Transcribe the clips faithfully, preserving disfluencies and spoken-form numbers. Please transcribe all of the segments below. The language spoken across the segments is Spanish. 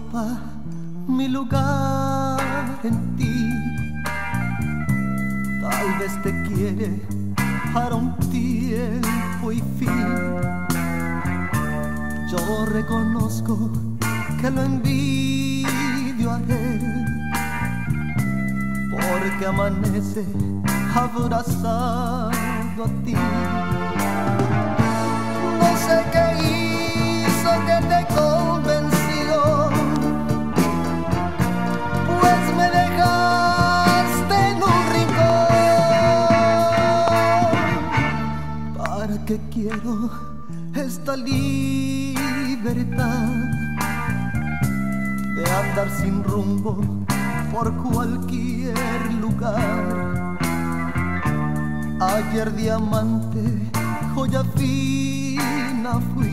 ocupa mi lugar en ti. Tal vez te quiere para un tiempo y fin. Yo reconozco que lo envidio a él, porque amanece abrazado a ti. No sé qué hizo que te convenció, pues me dejaste en un rincón. ¿Para qué quiero esta libertad de andar sin rumbo por cualquier lugar? Ayer diamante, joya fina fui,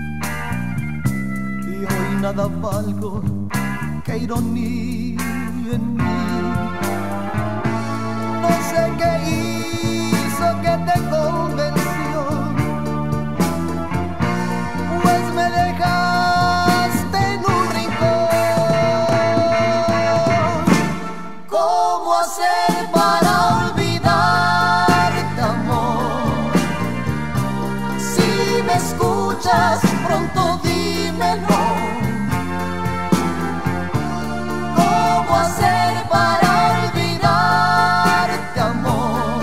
y hoy nada valgo, qué ironía en mí. No sé qué hizo que te convenció, pues me dejaste en un rincón. ¿Cómo hacer para olvidarte, amor? Si me escuchas, pronto dímelo. ¿Cómo hacer para olvidarte, amor?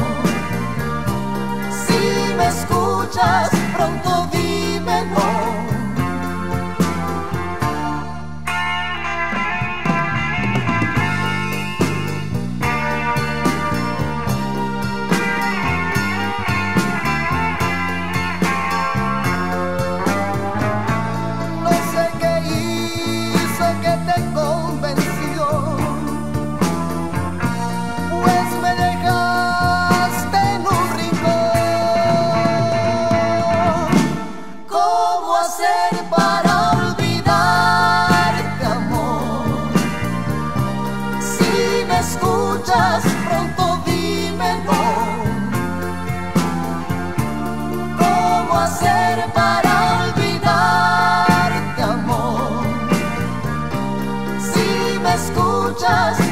Si me escuchas, pronto dímelo. Pronto dímelo. ¿Cómo hacer para olvidarte, amor? Si me escuchas,